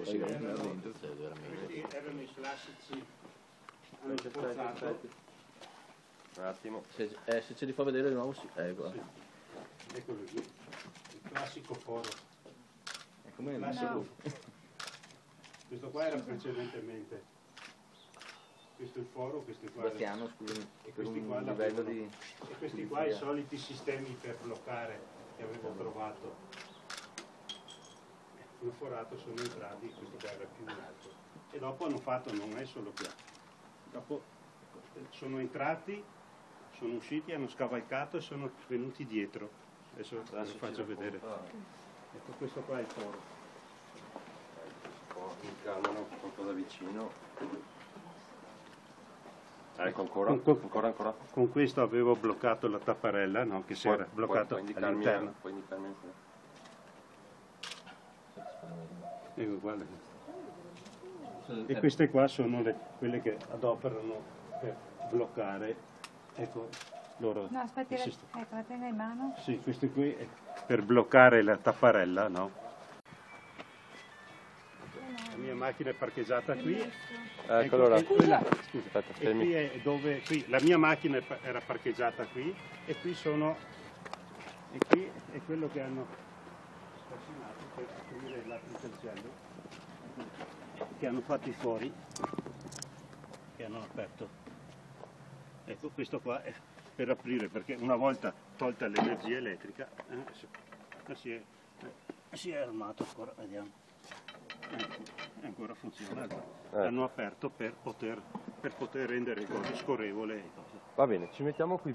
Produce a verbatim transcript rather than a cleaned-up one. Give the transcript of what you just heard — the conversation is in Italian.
le sigarette là dentro, cioè veramente. Erano i classici, hanno spostato. Un attimo. Se, eh, se ce li fa vedere di nuovo, sì. Ecco. Sì. Eccolo qui, il classico foro. È come il Classico. Questo qua era precedentemente. Questo è il foro, questi qua. Bastiano, scusami, E per questi un qua livello l'avevano- di... E questi di qua i via. soliti sistemi per bloccare che avevo trovato. Hanno forato, sono entrati, questo qua era più in alto. E dopo hanno fatto, non è solo qua. Dopo sono entrati, sono usciti, hanno scavalcato e sono venuti dietro. Adesso ve lo faccio vedere. Ecco, questo qua è il foro. Incarnano un po' da vicino. Ecco ancora, Con, con- ancora, ancora. con questo avevo bloccato la tapparella, no? Che si era bloccato Puoi indicarmi, all'interno. puoi indicarmi ancora. Ecco, guarda. E queste qua sono le, quelle che adoperano per bloccare, ecco, loro. No, aspetti, il la, sistema. ecco, la tenga in mano. Sì, queste qui è per bloccare la tapparella, no? La mia macchina è parcheggiata qui. Ecco, Ecco, allora. e quella- scusa, Aspetta, e fermi. qui è dove, qui, la mia macchina è pa- era parcheggiata qui e qui sono, e qui è quello che hanno trascinato per aprire l'altro cancello, che hanno fatto i fuori, che hanno aperto. Ecco, questo qua è per aprire, perché una volta tolta l'energia elettrica, eh, si, eh, si, è, eh, si è armato ancora, vediamo. Ecco, è ancora funzionante. Eh. Hanno aperto per poter, per poter rendere le cose scorrevole. e cose. Va bene, ci mettiamo qui.